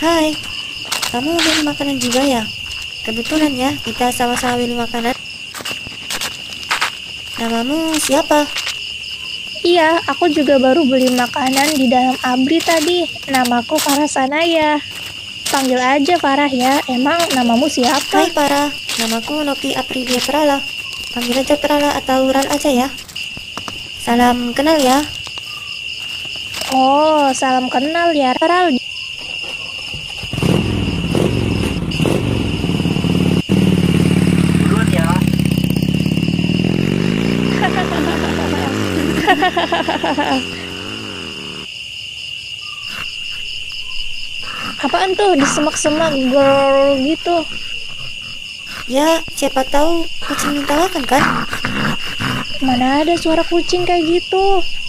Hai, kamu beli makanan juga ya? Kebetulan ya, kita sama-sama beli makanan. Namamu siapa? Iya, aku juga baru beli makanan di dalam Abri tadi. Namaku Farah Sanaya. Panggil aja Farah ya. Emang namamu siapa? Hai Farah, namaku Novi Aprilia Prala. Panggil aja Prala atau Ral aja ya. Salam kenal ya. Oh, salam kenal ya, Ral. Duluan ya. Apaan tuh disemak-semak girl gitu? Ya, siapa tahu kucing minta makan kan? Mana ada suara kucing kayak gitu?